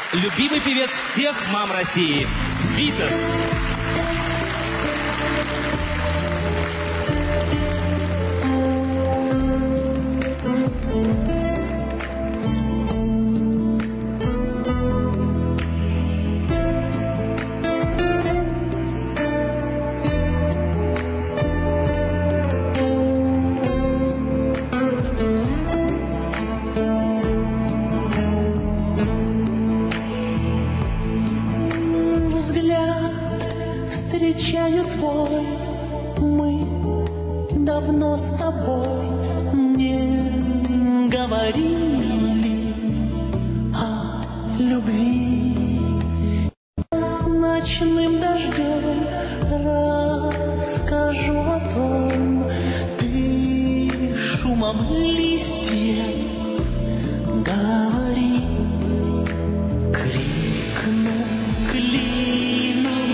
любимый певец всех мам России – Витас. Встречаю твой, мы давно с тобой не говорили о любви. Ночным дождем расскажу о том, ты шумом листьев говори, крикну клином.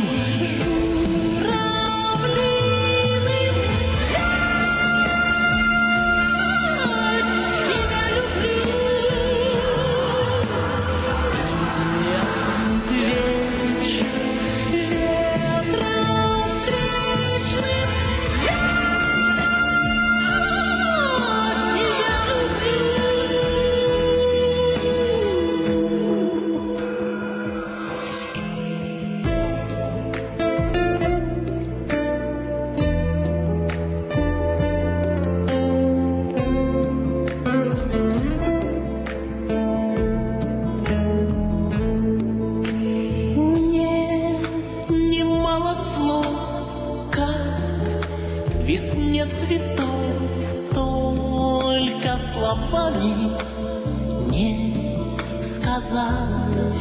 Весне цветов только словами не сказать,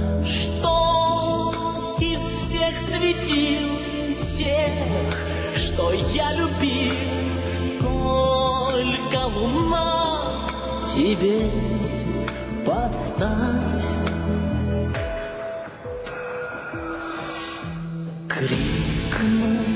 что из всех светил тех, что я любил, только луна тебе подстать. Крикну